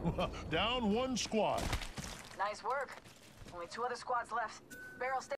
Down one squad. Nice work. Only 2 other squads left. Barrel, stay